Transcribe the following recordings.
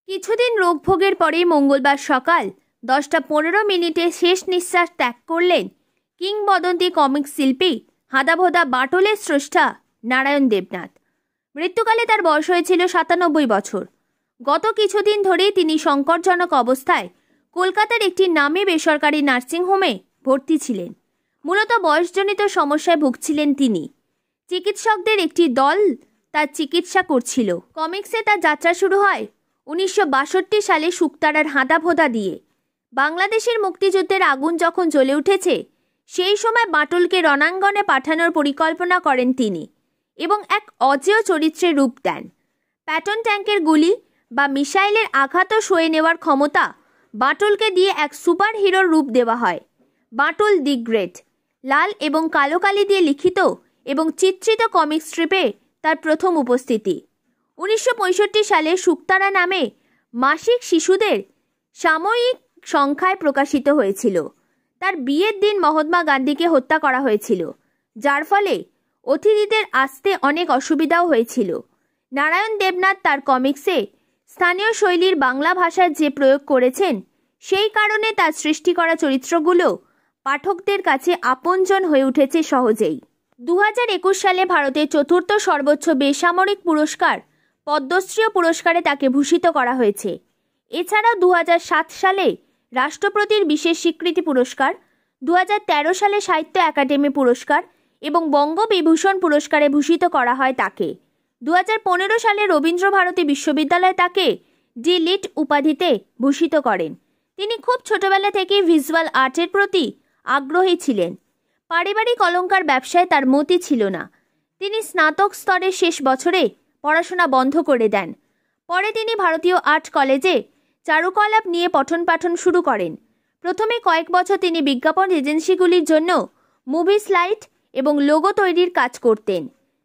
কিছুদিন রোগভোগের পরে মঙ্গলবার সকাল 10:15 শেষ নিঃশ্বাস ত্যাগ করলেন কিংবদন্তি কমিক শিল্পী হাঁদাভোঁদা বাঁটুলের স্রষ্টা নারায়ণ দেবনাথ। মৃত্যুকালে তার বয়স হয়েছিল 97 বছর। গত কিছুদিন ধরেই তিনি সংকটজনক অবস্থায় কলকাতার একটি নামী বেসরকারি নার্সিংহোমে ভর্তি ছিলেন। মূলত বয়সজনিত সমস্যায় ভুগছিলেন তিনি। চিকিৎসকদের একটি দল তার চিকিৎসা করছিল। কমিক্সে তার যাত্রা শুরু হয় 1962 সালে শুকতারার হাঁদাভোঁদা দিয়ে। বাংলাদেশের মুক্তিযুদ্ধের আগুন যখন জ্বলে উঠেছে, সেই সময় বাঁটুলকে রণাঙ্গনে পাঠানোর পরিকল্পনা করেন তিনি এবং এক অজেয় চরিত্রের রূপ দেন। প্যাটন ট্যাঙ্কের গুলি বা মিসাইলের আঘাতও সয়ে নেওয়ার ক্ষমতা বাঁটুলকে দিয়ে এক সুপার হিরোর রূপ দেওয়া হয়। বাঁটুল দি গ্রেট লাল এবং কালো কালি দিয়ে লিখিত এবং চিত্রিত কমিক স্ট্রিপে তার প্রথম উপস্থিতি 1965 সালে শুকতারা নামে মাসিক শিশুদের সাময়িক সংখ্যায় প্রকাশিত হয়েছিল। তার বিয়ের দিন মহাত্মা গান্ধীকে হত্যা করা হয়েছিল, যার ফলে অতিথিদের আসতে অনেক অসুবিধাও হয়েছিল। নারায়ণ দেবনাথ তার কমিক্সে স্থানীয় শৈলীর বাংলা ভাষার যে প্রয়োগ করেছেন, সেই কারণে তার সৃষ্টি করা চরিত্রগুলো পাঠকদের কাছে আপনজন হয়ে উঠেছে সহজেই। 2021 সালে ভারতের চতুর্থ সর্বোচ্চ বেসামরিক পুরস্কার পদ্মশ্রী পুরস্কারে তাকে ভূষিত করা হয়েছে। এছাড়াও 2007 সালে রাষ্ট্রপতির বিশেষ স্বীকৃতি পুরস্কার, 2013 সালে সাহিত্য একাডেমি পুরস্কার এবং বঙ্গবিভূষণ পুরস্কারে ভূষিত করা হয় তাকে। 2015 সালে রবীন্দ্রভারতী বিশ্ববিদ্যালয় তাকে ডি লিট উপাধিতে ভূষিত করেন। তিনি খুব ছোটবেলা থেকেই ভিজুয়াল আর্টের প্রতি আগ্রহী ছিলেন। পারিবারিক অলংকার ব্যবসায় তার মতি ছিল না। তিনি স্নাতক স্তরের শেষ বছরে পড়াশোনা বন্ধ করে দেন। পরে তিনি ভারতীয় আর্ট কলেজে চারুকলা নিয়ে পঠন-পাঠন শুরু করেন। প্রথমে কয়েক বছর তিনি বিজ্ঞাপন এজেন্সিগুলির জন্য মুভি স্লাইড এবং লোগো তৈরির কাজ করতেন।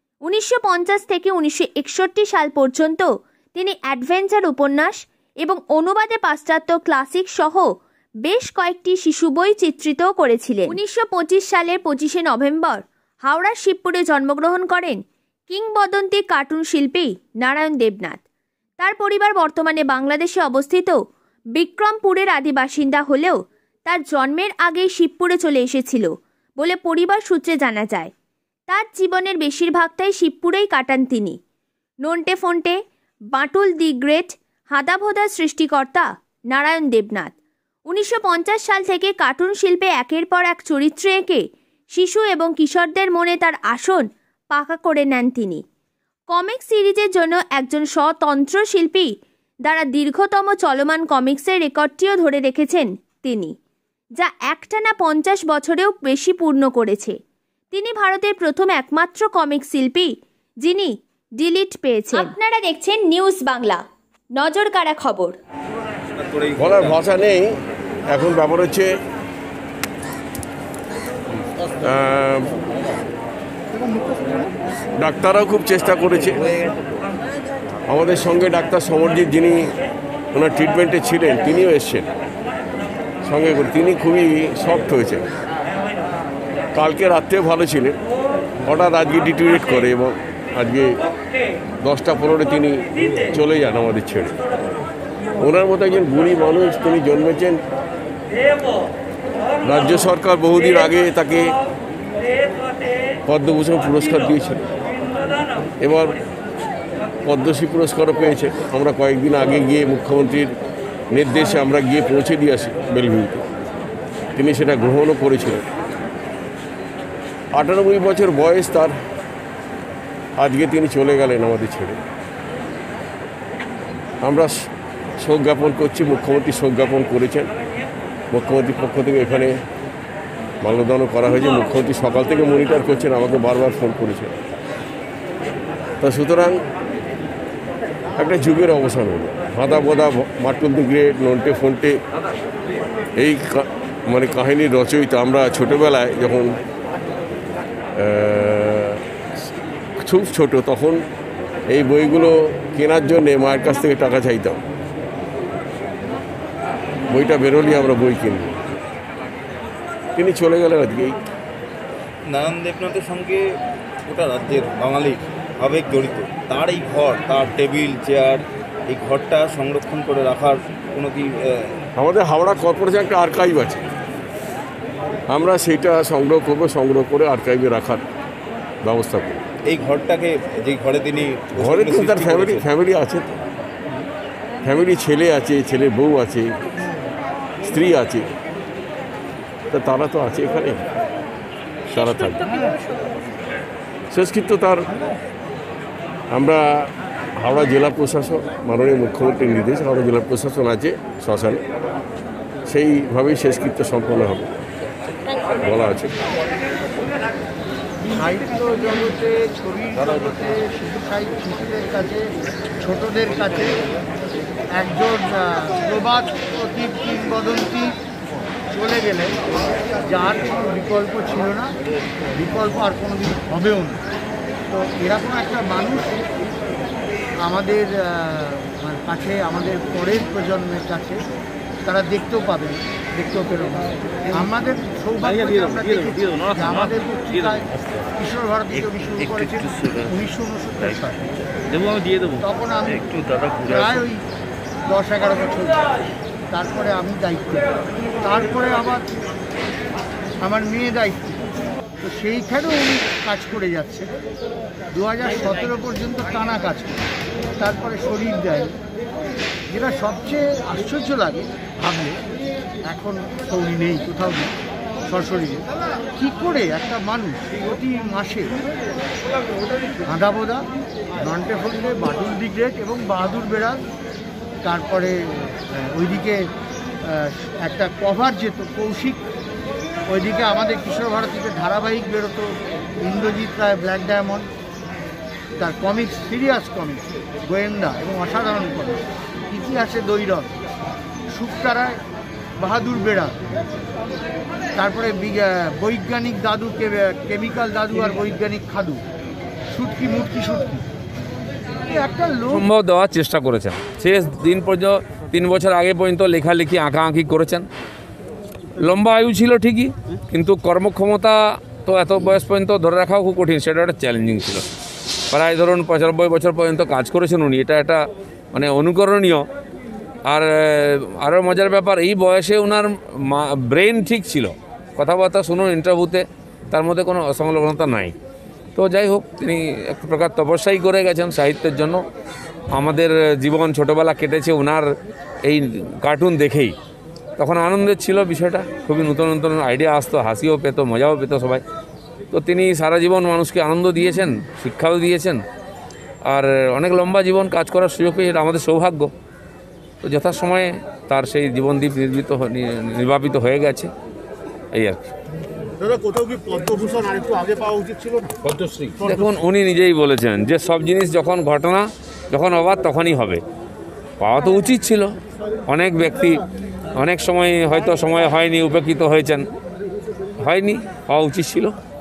1950 থেকে 1961 সাল পর্যন্ত তিনি অ্যাডভেঞ্চার উপন্যাস এবং অনুবাদে পাশ্চাত্য ক্লাসিক সহ বেশ কয়েকটি শিশু বই চিত্রিতও করেছিলেন। 1925 সালের 25শে নভেম্বর হাওড়ার শিবপুরে জন্মগ্রহণ করেন কিংবদন্তি কার্টুন শিল্পী নারায়ণ দেবনাথ। তার পরিবার বর্তমানে বাংলাদেশে অবস্থিত বিক্রমপুরের আদিবাসিন্দা হলেও তার জন্মের আগেই শিবপুরে চলে এসেছিল বলে পরিবার সূত্রে জানা যায়। তার জীবনের বেশিরভাগটাই শিবপুরেই কাটান তিনি। নন্টে ফন্টে, বাঁটুল দি গ্রেট, হাঁদাভোঁদার সৃষ্টিকর্তা নারায়ণ দেবনাথ। 1950 সাল থেকে কার্টুন শিল্পে একের পর এক চরিত্র এঁকে শিশু এবং কিশোরদের মনে তার আসন পাকা করে নেন তিনি। কমিক সিরিজের জন্য একজন স্বতন্ত্র শিল্পী দ্বারা দীর্ঘতম চলমান কমিক্সের রেকর্ডটিও ধরে রেখেছেন তিনি, যা একটানা 50 বছরেও বেশি পূর্ণ করেছে। তিনি ভারতের প্রথম একমাত্র কমিক শিল্পী যিনি ডিলিট পেয়েছেন। আপনারা দেখছেন নিউজ বাংলা, নজর কাড়া খবর। বলার ভাষা নেই। এখন ব্যাপার হচ্ছে ডাক্তাররাও খুব চেষ্টা করেছে। আমাদের সঙ্গে ডাক্তার সমরজিৎ, যিনি ওনার ট্রিটমেন্টে ছিলেন, তিনিও এসছেন সঙ্গে করে। তিনি খুবই সফট হয়েছেন। কালকে রাত্রেও ভালো ছিলেন, হঠাৎ আজকে ডিটেরিয়েট করে এবং আজকে 10টা 15 তিনি চলে যান আমাদের ছেড়ে। ওনার মতো একজন গুণী মানুষ, তিনি জন্মেছেন। রাজ্য সরকার বহুদিন আগে তাকে পদ্মভূষণ পুরস্কার দিয়েছিল, এবার পদ্মশ্রী পুরস্কারও পেয়েছে। আমরা কয়েকদিন আগে গিয়ে মুখ্যমন্ত্রীর নির্দেশে আমরা গিয়ে পৌঁছে দিয়ে আসি বেলভিউতে। তিনি সেটা গ্রহণও করেছিলেন। 98 বছর বয়স তার। আজকে তিনি চলে গেলেন আমাদের ছেড়ে। আমরা শোক জ্ঞাপন করছি। মুখ্যমন্ত্রী শোক জ্ঞাপন করেছেন। মুখ্যমন্ত্রীর পক্ষ থেকে এখানে মাল্যদানও করা হয়েছে। মুখ্যমন্ত্রী সকাল থেকে মনিটর করছেন, আমাকে বারবার ফোন করেছেন। তা সুতরাং একটা যুগের অবসান হলো। হাঁদাভোঁদা, বাঁটুল দি গ্রেট, নন্টে ফন্টে, এই মানে কাহিনীর রচয়িতা। আমরা ছোটোবেলায় যখন খুব ছোট, তখন এই বইগুলো কেনার জন্যে মায়ের কাছ থেকে টাকা চাইতাম। বইটা বেরোলি আমরা বই কিনব। তিনি চলে গেলেন আজকেই। নারায়ণ দেবনাথের সঙ্গে গোটা রাজ্যের বাঙালির আবেগ জড়িত। তার এই ঘর, তার টেবিল চেয়ার, এই ঘরটা সংরক্ষণ করে রাখার কোনো কি আমাদের হাওড়া কর্পোরেশন একটা আর্কাইভ আছে, আমরা সেইটা সংগ্রহ করে আর্কাইভে রাখার ব্যবস্থা করি। এই ঘরটাকে, যে ঘরে তিনি ঘরে তো তার ফ্যামিলি আছে, ফ্যামিলি ছেলে আছে, ছেলের বউ আছে, স্ত্রী আছে, তা তারা তো আছে এখানে, তারা থাকবে। শেষকৃত্য তার আমরা হাওড়া জেলা প্রশাসন, মাননীয় মুখ্যমন্ত্রীর নির্দেশ, হাওড়া জেলা প্রশাসন আছে শ্মশানে, সেইভাবেই শেষকৃত্য সম্পন্ন হবে বলা আছে। সাহিত্য জগতে, ছবির জগতে, শিশু শিশুদের কাছে, ছোটদের কাছে একজন প্রবাদ প্রতীক কিংবদন্তি চলে গেলে যার কোনো বিকল্প ছিল না, বিকল্প আর কোনো দিন হবেও না। তো এরকম একটা মানুষ আমাদের কাছে, আমাদের পরের প্রজন্মের কাছে তারা দেখতেও পাবে, দেখতেও পেল না। আমাদের সৌভাগ্য আমরা দেখেছি যে আমাদের পত্রিকায় কিশোর ভারতী ছবি শুরু করেছে 1969 সালে, তখন আমি প্রায় ওই 10-11 বছর, তারপরে আমি দায়িত্ব, তারপরে আবার আমার মেয়ে দায়িত্ব, তো সেইখানেও উনি কাজ করে যাচ্ছে 2017 পর্যন্ত টানা কাজ করে, তারপরে শরীর দেয়। যেটা সবচেয়ে আশ্চর্য লাগে ভাবলে, এখন তো উনি নেই, কোথাও নেই সশরীরে, কী করে একটা মানুষ প্রতি মাসে আঁধাবোদা, নন্টে ফন্ডে, বাটুল দি গ্রেট এবং বাহাদুর বেড়াল, তারপরে ওইদিকে একটা কভার যেত কৌশিক, ওইদিকে আমাদের কিশোর ভারতীতে ধারাবাহিক বেরোতো ইন্দ্রজিৎ রায়, ব্ল্যাক ডায়মন্ড, তার কমিক্স, সিরিয়াস কমিক্স, গোয়েন্দা এবং অসাধারণ কমিক্স, ইতিহাসে দৈরথ, শুক্তারায়, বাহাদুর বেড়া, তারপরে বৈজ্ঞানিক দাদু, কেমিক্যাল দাদু আর বৈজ্ঞানিক খাদু, শুটকি মুটকি শুটকি, একটা লোক সম্ভব দেওয়ার চেষ্টা করেছেন। শেষ দিন পর্যন্ত 3 বছর আগে পর্যন্ত লেখালেখি আঁকাআঁকি করেছেন। লম্বা আয়ু ছিল ঠিকই, কিন্তু কর্মক্ষমতা তো এত বয়স পর্যন্ত ধরে রাখাও খুব কঠিন, সেটা একটা চ্যালেঞ্জিং ছিল। প্রায় ধরুন 95 বছর পর্যন্ত কাজ করেছেন উনি, এটা একটা মানে অনুকরণীয়। আর আরও মজার ব্যাপার, এই বয়সে ওনার ব্রেন ঠিক ছিল, কথাবার্তা শুনুন ইন্টারভিউতে, তার মধ্যে কোনো অসংলগ্নতা নাই। তো যাই হোক, তিনি এক প্রকার তপস্যাই করে গেছেন সাহিত্যের জন্য। আমাদের জীবন ছোটোবেলা কেটেছে ওনার এই কার্টুন দেখেই, তখন আনন্দের ছিল বিষয়টা, খুবই নতুন নতুন আইডিয়া আসতো, হাসিও পেত, মজাও পেত সবাই। তো তিনি সারা জীবন মানুষকে আনন্দ দিয়েছেন, শিক্ষাও দিয়েছেন, আর অনেক লম্বা জীবন কাজ করার সুযোগ পেয়ে, এটা আমাদের সৌভাগ্য। তো যথাসময়ে তার সেই জীবনদ্বীপ নির্বাপিত হয়ে গেছে, এই আর কি। দেখুন, উনি নিজেই বলেছেন যে সব জিনিস যখন হবার তখনই হবে, পাওয়া তো উচিত ছিল। অনেক ব্যক্তি অনেক সময় হয়তো সময় হয়নি, উপেক্ষিত হয়েছেন, হয়নি, পাওয়া উচিত ছিল।